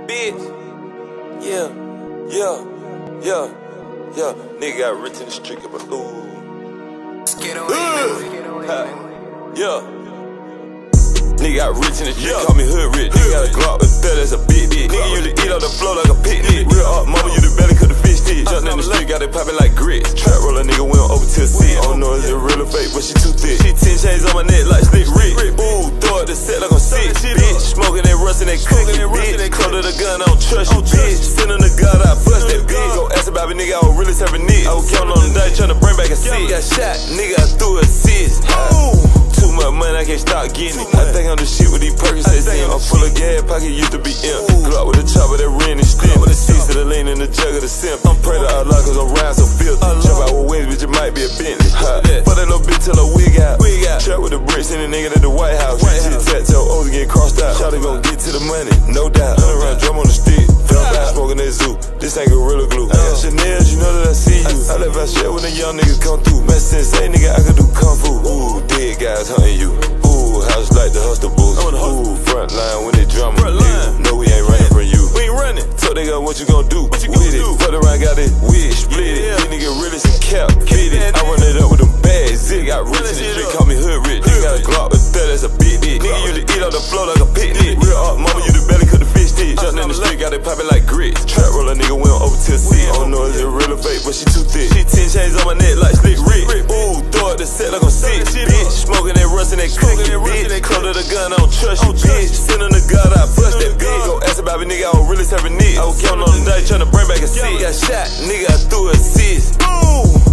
bitch. Yeah. Nigga got rich in the street, but ooh. Yeah. Nigga got rich in the street, call me hood rich. Nigga got a Glock with that, that's a big dick. Nigga usually eat on the floor like a picnic. Real up, mama, you the belly, cook the fish stick. Jumpin' in the street, got it poppin' like grits. Trap roller, nigga, went over to a seat. I don't know is it real or fake, but she too thick. She 10 chains on my neck like Slick Rick. Ooh, throw it the set like I'm sick, bitch. Smoking that rust and that cookie, bitch. Close to the gun, I don't trust you, bitch. Send on the God, I bust that bitch. Go ask about me, nigga, I was really serving niggas. I was counting on the day, tryna bring back a seat. Got shot, nigga, I threw a assist. Too much money, I can't stop getting it. I think I'm the shit with these Perkins, they see I'm full of gas, pocket used to be empty. Glock with a chopper that ran and stem. With a six of the lean and the jug of the simp. I'm praying to Allah cause I'm round so filthy. Jump out with wings, bitch, it might be a Bentley. Fuck that little bitch till her wig out. Trap with the bricks and the nigga at the White House. Shit tattoo, O's get crossed out. Shawty gon' get to the money, no doubt. 100 round drum on the stick, smoking that zoo. This ain't Gorilla Glue. I got Chanel's, you know that I see you. I left out shit when the young niggas come through. Man, sensei, nigga, I could do kung fu. Ooh, dead guys hunting you. Ooh, house like the hustle boots. Ooh, front line when they drum. No, we ain't running from you. We ain't running. So they got what you gon' do with it. Fuck around, got it, wig, split it. These niggas really some cap, fit it. I run it up with them bags. Zig got rich in the street, call me hood rich. Nigga got a Glock with that, that's a big dick. Nigga usually eat on the floor like a picnic. Real up, mama, you the belly, cook the fish stick. Jumpin' in the street, got it poppin' like grits. Trap roller, nigga, went over to a seat. I don't know is it real or fake, but she too thick. She 10 chains on my neck like Slick Rick. Ooh, throw it the set like I'm sick, bitch. Smoking that rust and that cookie, bitch. Close to the gun, I don't trust you, bitch. Send on the God, I bust that bitch. Go ask about me, nigga, I was really serving niggas. I was counting on the day, tryna bring back a seat. Got shot, nigga, I threw a assist. Ooh.